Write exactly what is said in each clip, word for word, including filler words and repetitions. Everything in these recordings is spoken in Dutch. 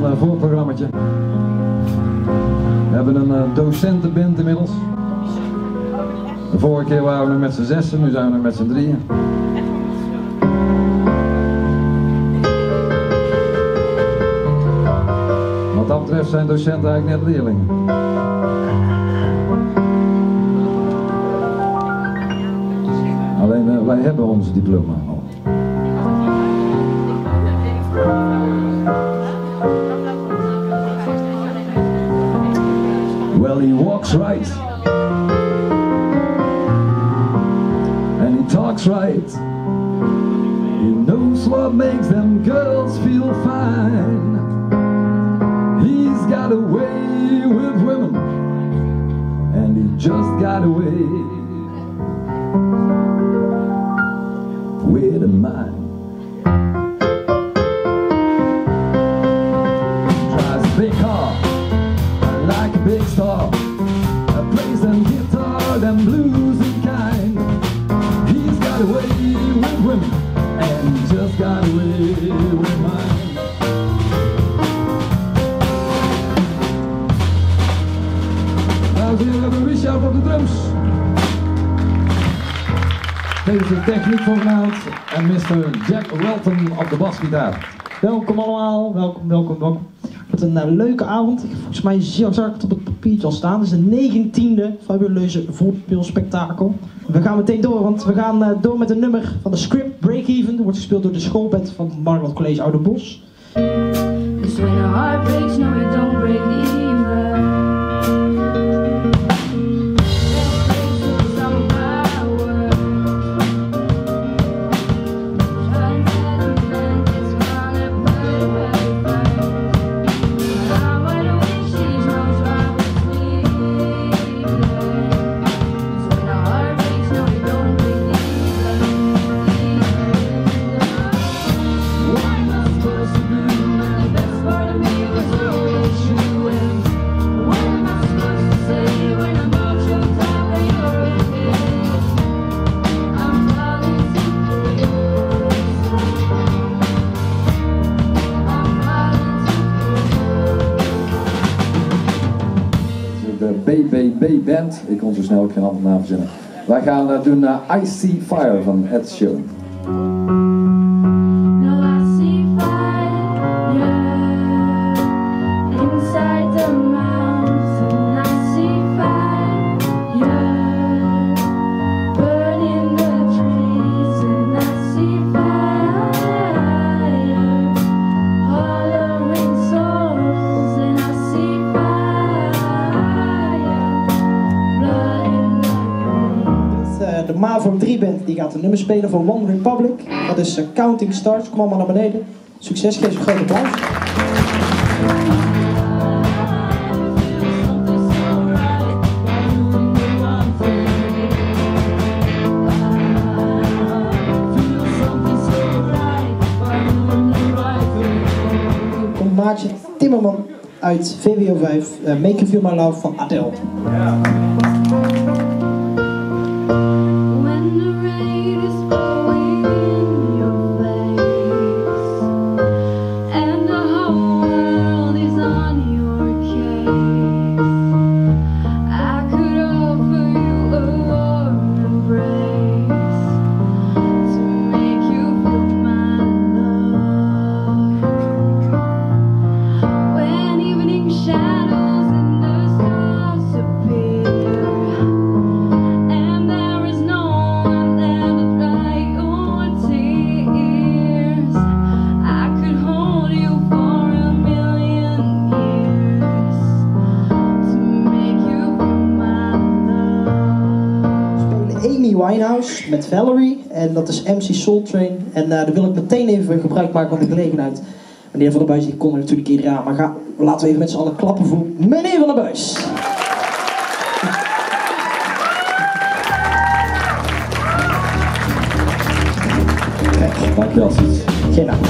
uh, voorprogrammaatje. We hebben een uh, docentenband inmiddels. De vorige keer waren we nog met z'n zessen, nu zijn we nog met z'n drieën. Wat dat betreft zijn docenten eigenlijk net leerlingen. Alleen uh, wij hebben ons diploma al. Well, he walks right and he talks right. He knows what makes them girls feel fine. He's got a way with women and he just got away with a mind. Drives a big car like a big star, plays them guitar, them blues and kind. He's got away with women and he just got away with mine. Dames en heren, we hebben Richard op de drums. Deze techniek voor vanavond en mister Jack Welton op de basgitaar. Welkom allemaal, welkom, welkom, welkom. Wat een uh, leuke avond. Volgens mij zag ik het op het papiertje al staan. Het is de negentiende fabuleuze voorspeelspektakel. We gaan meteen door, want we gaan uh, door met een nummer van de script Break Even. Dat wordt gespeeld door de schoolband van Margaret College Ouderbosch. Cause when a heart breaks, no you don't break even. B B B Band, ik kon zo snel ook geen andere naam verzinnen. Wij gaan uh, doen uh, I See Fire van Ed Sheeran. De Mavo drie band die gaat een nummer spelen voor One Republic. Dat is uh, Counting Stars. Kom allemaal naar beneden. Succes, geef een grote applaus. Komt maatje Timmerman uit V W O vijf. Uh, Make You Feel My Love van Adele. Ja. Winehouse met Valerie en dat is M C Soul Train en uh, daar wil ik meteen even gebruik maken van de gelegenheid. Meneer Van der Buijs, die kon er natuurlijk iedereen aan, maar ga, laten we even met z'n allen klappen voor meneer Van der Buijs. Kijk, dankjewel. Geen dank.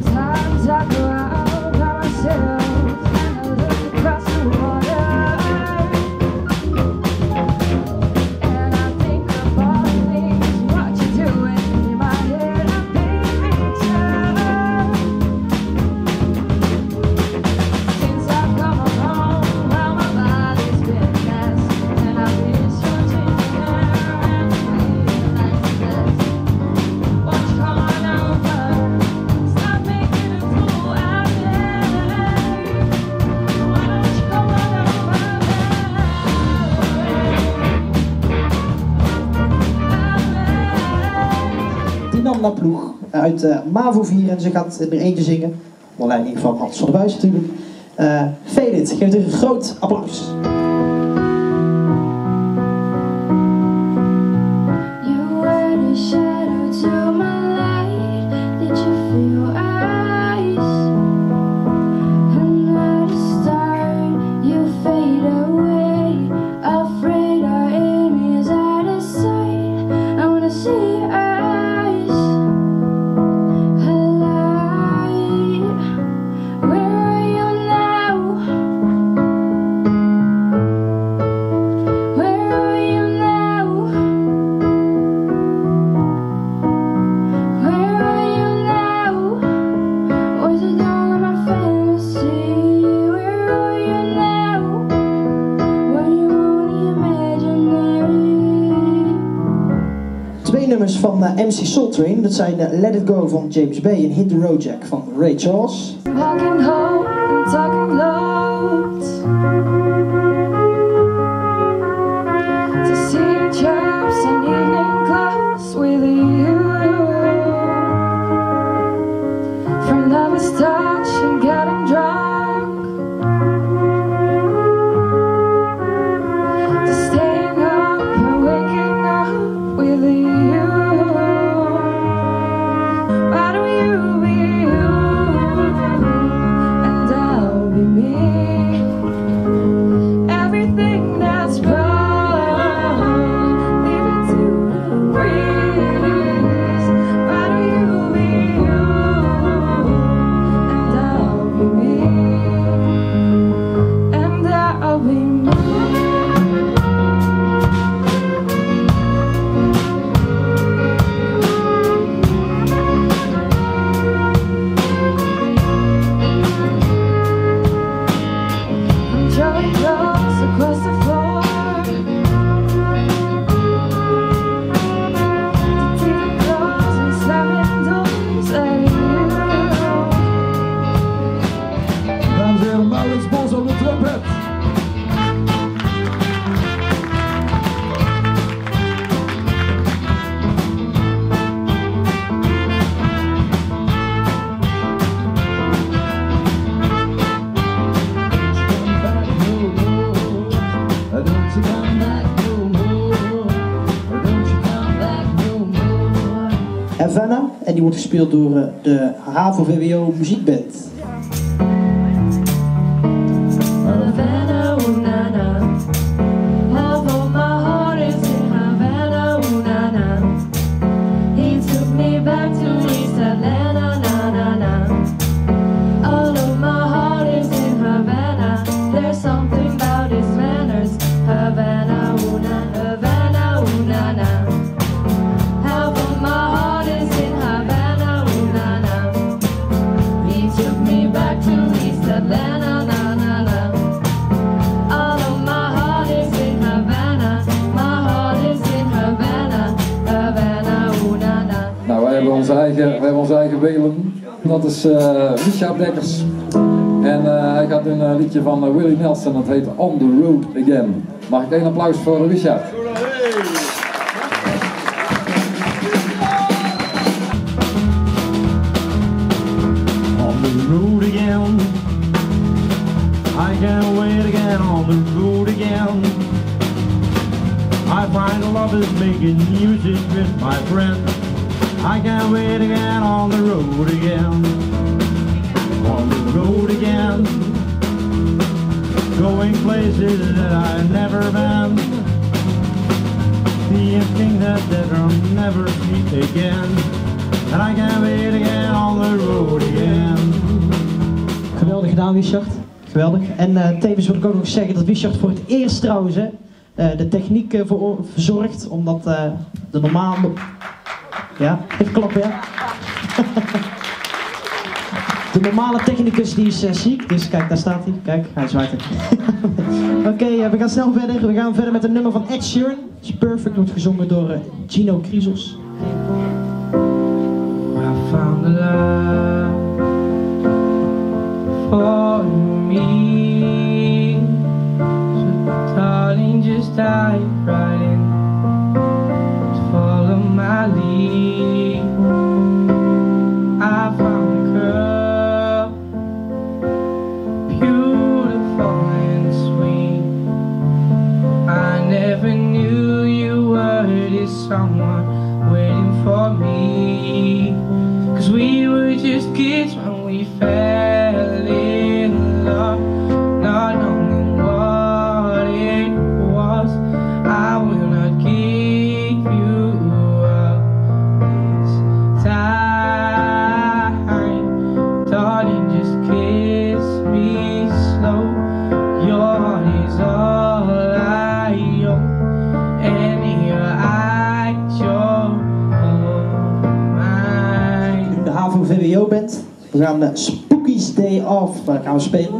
Sometimes I go out by myself and I look across the water. Amanda Ploeg uit uh, MAVO vier en ze gaat er eentje zingen. Onder leiding van Hans van der Buis natuurlijk. Uh, Fade It, geef er een groot applaus. You were the shadow to my light. Did you feel ice? And at the start you fade away. Afraid our aim is out of sight. I wanna see eyes alight. Where are you now? Where are you now? Where are you now? Was it all of my fantasy? Where are you now? Were you only imaginary? Twee nummers van uh, M C Soul Train, dat zijn uh, Let It Go van James Bay en Hit the Road Jack van Ray Charles. Walking home and talking loud to see jobs and evening clothes with you. From lover's touch and getting drunk to staying up and waking up with you. Why do you be you and I'll be me? Everything that's wrong, leave it to the breeze. Why do you be you and I'll be me? And I'll be me. I'm drawing clothes across the floor to take clothes and slamming doors at you. Dames en heren, Maurits Bos op de trompet. Don't you come back no more. Don't you come back no more. Havana, en die wordt gespeeld door uh, de HAVO V W O muziekband. Havana, ooh na na. Half of my heart is in Havana, ooh na na. He took me back to East Atlanta, na na na. All of my heart is in Havana. There's something about his manners. Havana, ooh na, Havana, ooh na na. Half of my heart is in Havana, ooh na na. He took me back to East Atlanta, na na na. All of my heart is in Havana. My heart is in Havana, Havana, ooh na na. Nou, wij hebben onze eigen, wij hebben onze eigen Welen. Dat is uh, Richard Dekkers. En uh, hij gaat een uh, liedje van uh, Willie Nelson, dat heet On the Road Again. Mag ik een applaus voor Richard? On the road again, I can't wait again. On the road again, I find love is making music with my friend. I can't wait again. On the road again, on the road again, going places that I've never been, seeing things that I'll never see again. And I can't wait again on the road again. Geweldig gedaan, Richard. Geweldig. En uh, tevens wil ik ook nog zeggen dat Richard voor het eerst trouwens hè, uh, de techniek uh, voor, verzorgt, omdat uh, de normale... Ja, even klappen, ja. De normale technicus die is uh, ziek, dus kijk, daar staat hij. Kijk, hij zwaait er. Oké, okay, uh, we gaan snel verder. We gaan verder met een nummer van Ed Sheeran. It's Perfect, wordt gezongen door uh, Gino Chrysos. I found the love for me. So darling, just dive right in. Follow my lead. someone waiting for me. Cause we were just kids when we fell in love, not knowing what it was. I will not give you up this time. Darling, just kiss me slow. Your heart is all I own, and here I show mine. De HAVO V W O Band. We gaan de Spooky's Day Off uh, gaan we spelen.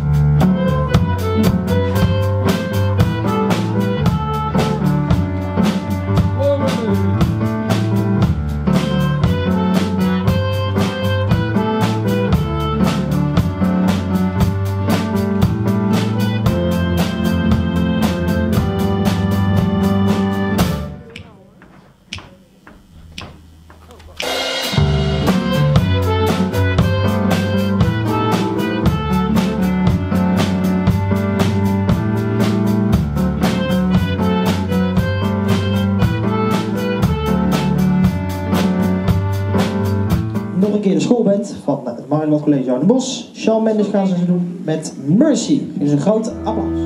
Nog een keer de schoolband van het Marienland College uit Den Bosch. Shawn Mendes gaan ze doen met Mercy. Dit is een groot applaus.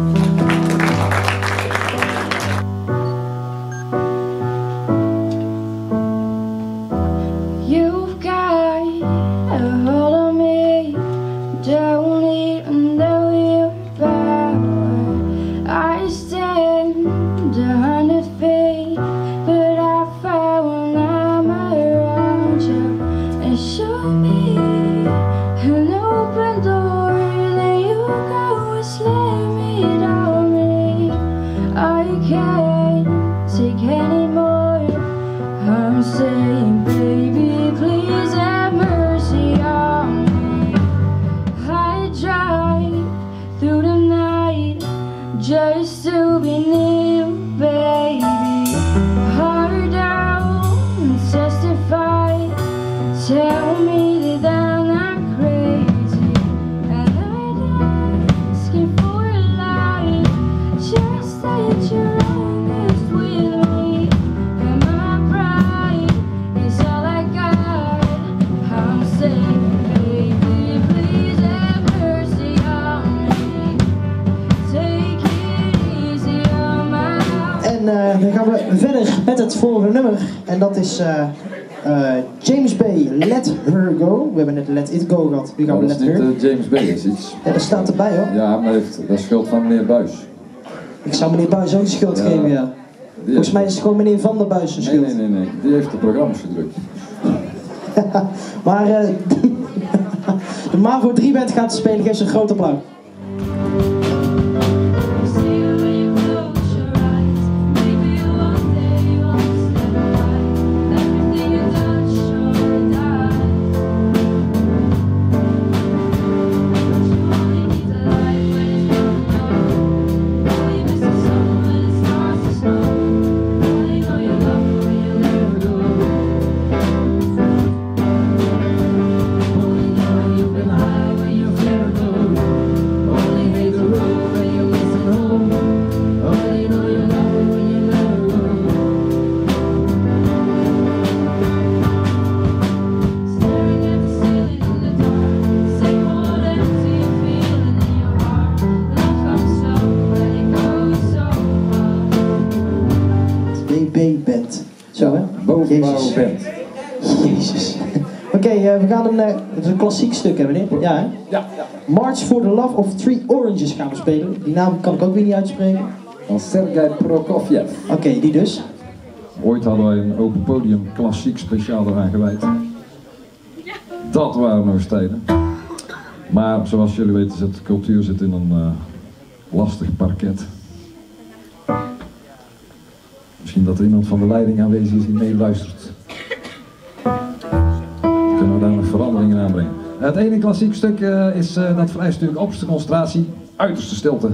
You've got a hold on me, don't even know your power. I stand a hundred feet, but I fall when I'm around you. And show me an open door, then you go and slam it on me. I can't take anymore. I'm saying, baby, please have mercy on me. I drive through the night just to be near you, baby. Heart down and testify. Tell me that I'm not crazy, and I'm asking for a life. Just that you're honest with me, and my pride is all I got. I'm saying, baby, please have mercy on me. Take it easy on my heart. En uh, dan gaan we verder met het volgende nummer. En dat is uh, uh, James Bay, Let Her Go. We hebben net Let It Go gehad. Nu gaan we Oh, dat Let is niet Her. uh, James Bay, dat is iets. Ja, dat staat erbij hoor. Ja, maar heeft, dat is schuld van meneer Buis. Ik zou meneer Buijs ook de schuld Ja. geven, ja. Die Volgens heeft- mij is het gewoon meneer Van der Buijs de Nee, schuld. nee, nee, nee. Die heeft de programma's gedrukt. Maar uh, de MAVO drie band gaat spelen, geef ze een groot applaus. See you when you close your eyes. Maybe one day you understand why everything you touch sure dies. But you only need the light when it's going low. Only miss the sun when it starts to snow. Only know you love her when you let her go. Only know you've been high when you feel low. Only hate the road when you're missing home. Only know you love her when you let her go. Staring at the ceiling in the dark, same old empty feeling in your heart. Love comes slow and it goes so far. B B Band. Zo hè? Bovenbouw Jezus. band. Jezus. Oké, okay, uh, we gaan een, uh, het is een klassiek stuk hebben, meneer. Ja hè? Ja, ja. March for the Love of Three Oranges gaan we spelen. Die naam kan ik ook weer niet uitspreken. Van Sergei Prokofjev. Oké, okay, die dus. Ooit hadden wij een open podium klassiek speciaal eraan gewijd. Dat waren nog tijden. Maar zoals jullie weten zit de cultuur zit in een uh, lastig parket. Misschien dat er iemand van de leiding aanwezig is die meeluistert. Kunnen we daar nog veranderingen aanbrengen. Het ene klassiek stuk uh, is uh, dat vereist natuurlijk opperste concentratie, uiterste stilte.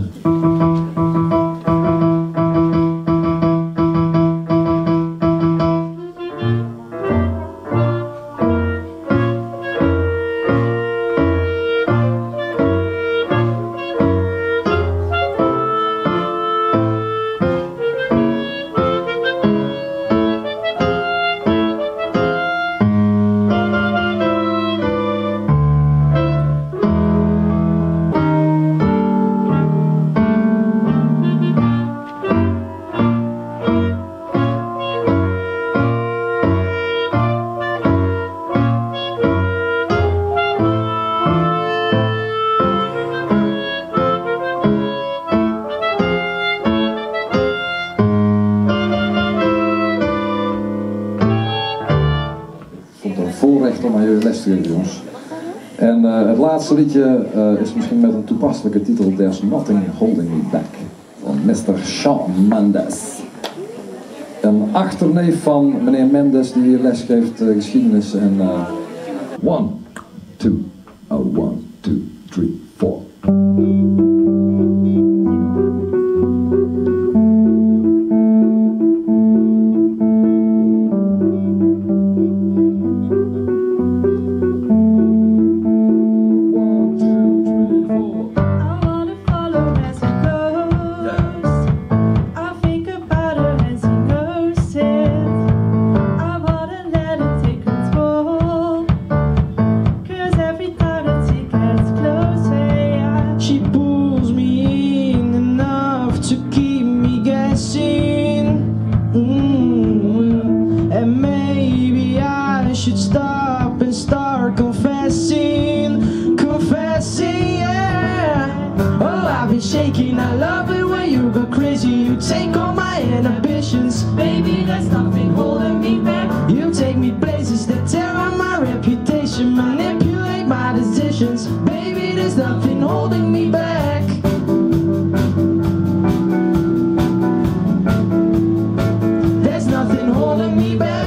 jullie les te geven, jongens. En uh, het laatste liedje uh, is misschien met een toepasselijke titel, There's Nothing Holding Me Back, van mister Shawn Mendes. Een achterneef van meneer Mendes die hier les geeft uh, geschiedenis en uh, one, two, oh, one, two, three, four. Shaking, I love it when you go crazy. You take all my inhibitions. Baby, there's nothing holding me back. You take me places that tear up my reputation, manipulate my decisions. Baby, there's nothing holding me back. There's nothing holding me back.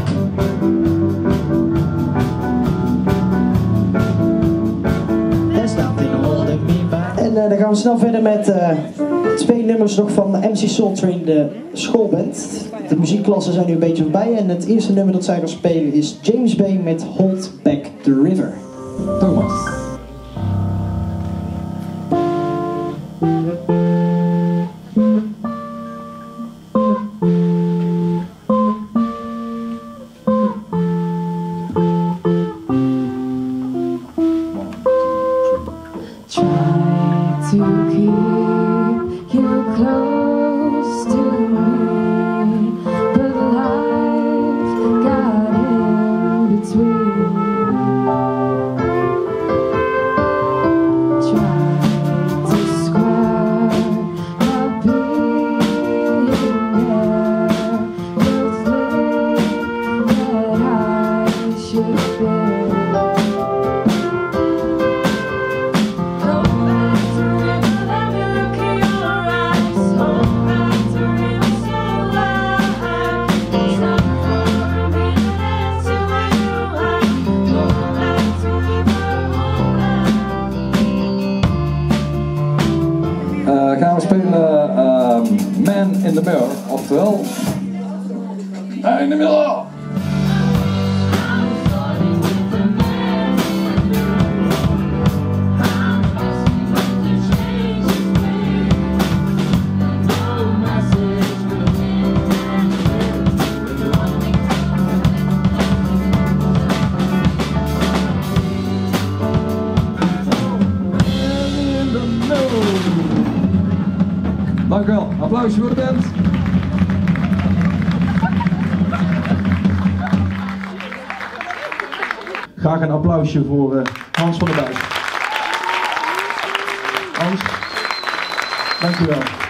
There's nothing holding me back. En uh, dan gaan we snel verder met uh, twee nummers nog van M C Soul Train, de schoolband. De muziekklassen zijn nu een beetje voorbij en het eerste nummer dat zij gaan spelen is James Bay met Hold Back the River. Thomas. To keep you close to me, but life got in between. Try to square my being there, but think that I should be. Uh, gaan we spelen uh, Man in the Mirror, oftewel Man in the Mirror. Dank u wel. Applausje voor de band. Graag een applausje voor uh, Hans van der Buis. Hans, dank u wel.